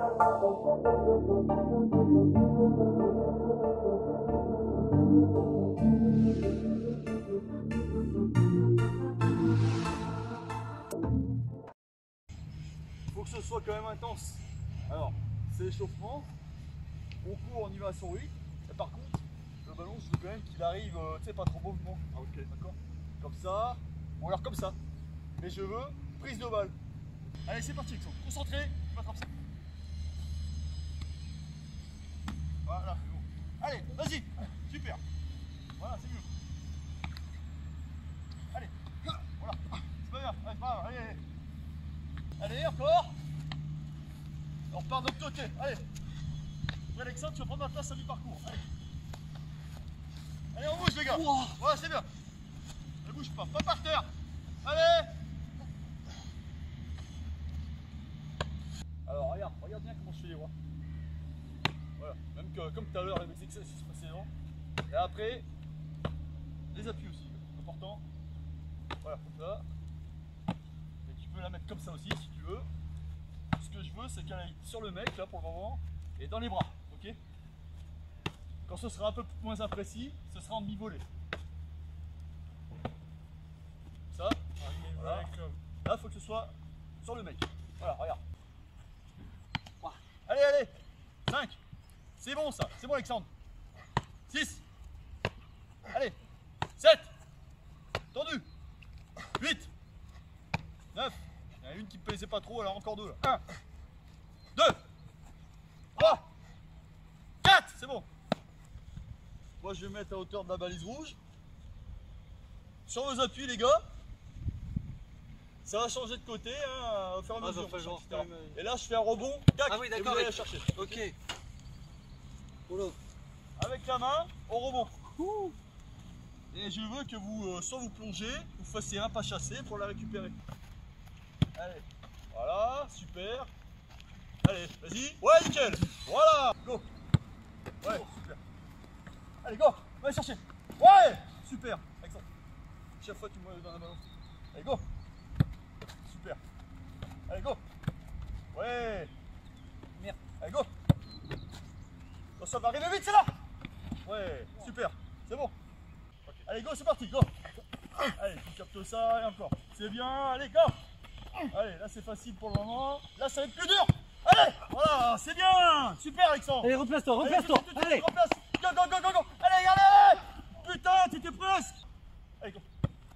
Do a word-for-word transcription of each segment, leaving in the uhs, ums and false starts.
Faut que ce soit quand même intense. Alors, c'est l'échauffement. On court, on y va à son rythme. Et par contre, le ballon, je veux quand même qu'il arrive, euh, tu sais, pas trop beau mouvement. Ah, ok, d'accord. Comme ça, ou alors comme ça. Mais je veux prise de balle. Allez, c'est parti, Alexandre. Concentré, tu vas comme ça. Voilà, c'est bon. Allez, vas-y, super. Voilà, c'est mieux. Allez, voilà. C'est pas bien, allez, pas grave, allez, allez. Allez, encore. On repart de l'autre côté, allez. Après, Alexandre, tu vas prendre ma place à mi-parcours. Allez. Allez, on bouge, les gars. Wow. Voilà, c'est bien. Ne bouge pas, pas par terre. Allez. Alors, regarde, regarde bien comment je fais les bras. Voilà, même que, comme tout à l'heure, les exercices précédents. Et après, les appuis aussi, important. Voilà, comme ça. Et tu peux la mettre comme ça aussi, si tu veux. Ce que je veux, c'est qu'elle aille sur le mec, là, pour le moment, et dans les bras, ok? Quand ce sera un peu moins imprécis, ce sera en demi-volée. Ça, voilà. Là, il faut que ce soit sur le mec. Voilà, regarde. Allez, allez, cinq. C'est bon ça, c'est bon Alexandre. six. Allez, sept. Tendu. huit. neuf. Il y en a une qui me plaisait pas trop, alors encore deux là. un. deux. trois. quatre. C'est bon. Moi je vais mettre à hauteur de la balise rouge. Sur vos appuis les gars. Ça va changer de côté hein, au fur et à mesure. Ah, genre, et là je fais un rebond, tac, ah oui, et vous allez la chercher. Ok. Oula. Avec la main, au rebond. Ouh. Et je veux que vous, euh, soit vous plongez, vous fassiez un pas chassé pour la récupérer. Allez, voilà, super. Allez, vas-y. Ouais, nickel. Voilà, go. Ouais, super. Allez, go, va aller chercher. Ouais, super. Excellent. Chaque fois tu me donnes un ballon. Allez, go. Super. Allez, go. Ouais. Merde. Allez, go. Oh, ça va arriver vite, c'est là. Ouais, super. C'est bon. Okay. Allez, go, c'est parti, go. Allez, tu captes ça et encore. C'est bien, allez, go. Allez, là c'est facile pour le moment. Là ça va être plus dur. Allez, voilà, c'est bien. Super, Alexandre. Allez, replace-toi, replace-toi. Allez, allez. replace. Go, go, go, go, go. Allez, allez. Putain, t'étais presque. Allez, go.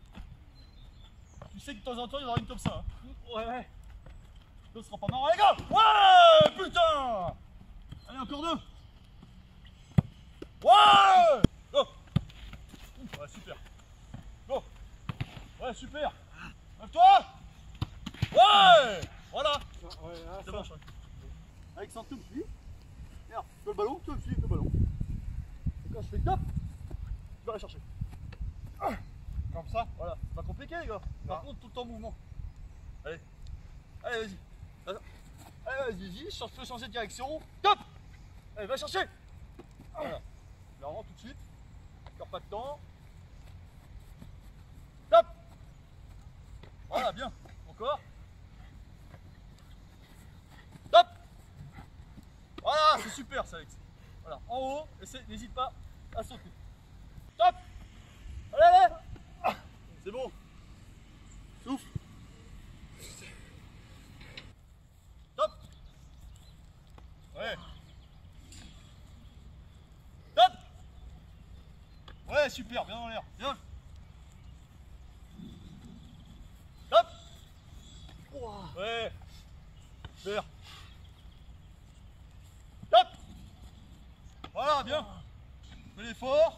Tu sais que de temps en temps, il y aura une comme ça. Hein. Ouais, ouais. Ce sera pas marrant, les gars. Ouais, putain. Allez, encore deux. Ouais. Go. Ouais, super. Go. Ouais, super. Lève-toi. Ouais. Voilà. Ouais, là, c'est bon, Alexandre, tu me suis. Regarde, tu veux le ballon, tu me suis avec le ballon. Et quand je fais top, tu vas la chercher. Comme ça, voilà. C'est pas compliqué, les gars. Par contre, tout le temps en mouvement. Allez. Allez, vas-y. Allez, vas-y, vas-y. Je peux changer de direction. Top. Allez, va chercher. Voilà. Je la rends tout de suite. Encore pas de temps. Top. Voilà, bien. Encore. Top. Voilà, c'est super ça, Alex. Voilà, en haut, n'hésite pas à sauter. Top. Allez, allez. C'est bon. Souffle. Top. Ouais. Top. Ouais, super, bien dans l'air. Bien. Top. Ouais. Super. Top. Voilà, bien. Fais l'effort.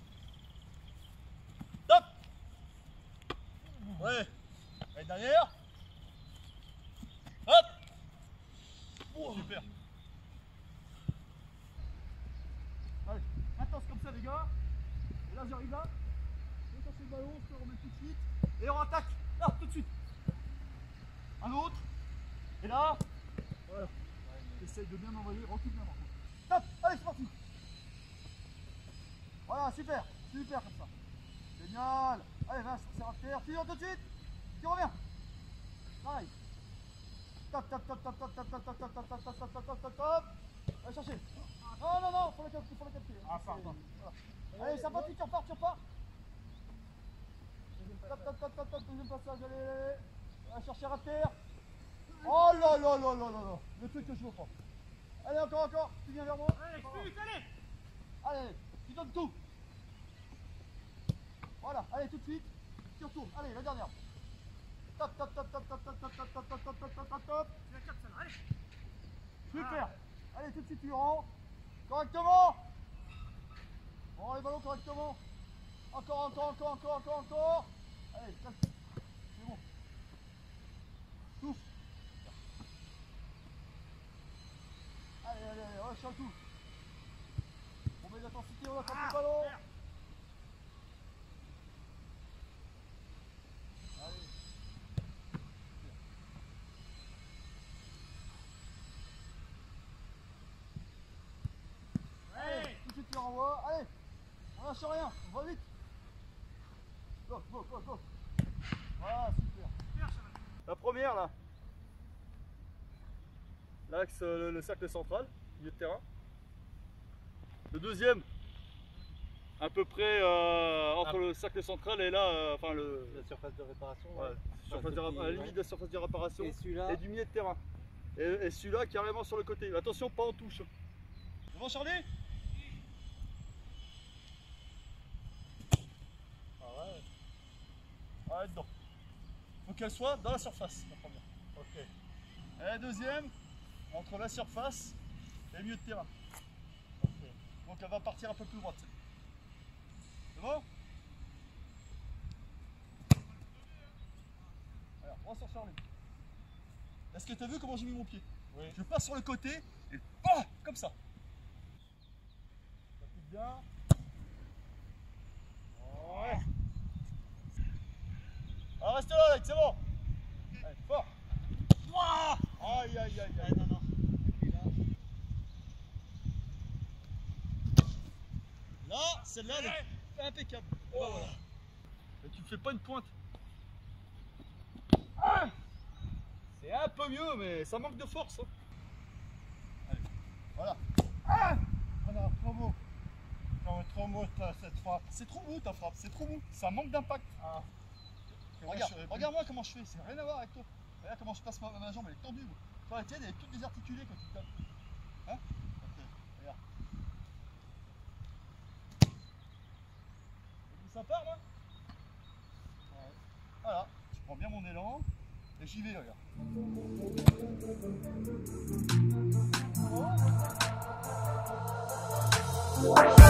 Top. Ouais. Allez, derrière. Hop. Super. Allez, intense comme ça les gars. Et là j'arrive là. Je vais chercher le ballon, je le remets tout de suite. Et on attaque. Là, tout de suite. Un autre. Et là. Voilà. Essaye de bien envoyer, recule bien. Top. Allez, c'est parti. Voilà, super. Super comme ça. Génial. Allez, va, c'est à terre. Tu viens tout de suite. Tu reviens. Pareil. Top, top, top, top, top, top, top, top, top, top, top, top, top, top, top, top. Allez chercher. Non, non, non, faut la capter, faut la capter. Ah, pardon. Allez, ça va, tu repars, tu repars. Top, top, top, top, top, deuxième passage, allez, allez. Allez chercher à terre. Oh là là là là là là. Le truc que je veux pas. Allez, encore, encore. Tu viens vers moi. Allez, explique, allez. Allez, allez, tu donnes tout. Voilà, allez, tout de suite. Tu retournes. Allez, la dernière. Top, top, top, top, top, top, top, top, top, top, top, top, top, top, top. Tu la captes, celle-là, allez. Super. Allez, tout de suite, tu rentres. Correctement. Prends les ballons correctement. Encore, encore, encore, encore, encore, encore. Allez, calme. C'est bon. Souffle. Allez, allez, allez, relâche un tout. On met l'intensité, on attrape le ballon. Allez. Allez, tout de suite tu renvoies. Allez, on lâche rien, on va vite. Go, go, go, go. Voilà, super. La première là. L'axe, le, le cercle central, milieu de terrain. Le deuxième, à peu près euh, entre ah. le cercle central et là, euh, enfin le. La surface de réparation. Ouais, Ouais. surface de, à la limite de la surface de réparation. Et celui-là. Et du milieu de terrain. Et, et celui-là carrément sur le côté. Attention, pas en touche. C'est bon, Charlie? Ah ouais. Ah, dedans. Faut qu'elle soit dans la surface, la première. Ok. Et la deuxième, entre la surface et le milieu de terrain. Ok. Donc elle va partir un peu plus droite. C'est bon? Alors, on va sur Charlie. Est-ce que tu as vu comment j'ai mis mon pied? Oui. Je passe sur le côté et bah, comme ça. Ça pique bien. Ouais. Alors reste là, Alex, c'est bon. Allez, fort. Ouah, aïe, aïe, aïe, aïe. Non, non. Là, celle-là, elle est impeccable. Oh. Voilà. Et tu ne fais pas une pointe. Ah, c'est un peu mieux, mais ça manque de force. Hein. Allez, voilà. Ah, voilà, trop beau. Non, trop mou cette frappe. C'est trop mou ta frappe, c'est trop mou. Ça manque d'impact. Ah. Regarde, regarde-moi comment je fais, c'est rien à voir avec toi. Regarde comment je passe ma, ma jambe, elle est tendue. Toi, la tienne, elle est toute désarticulée quand tu tapes. Hein? Ok, regarde. Ça part là? Ouais. Voilà, je prends bien mon élan et j'y vais, regarde.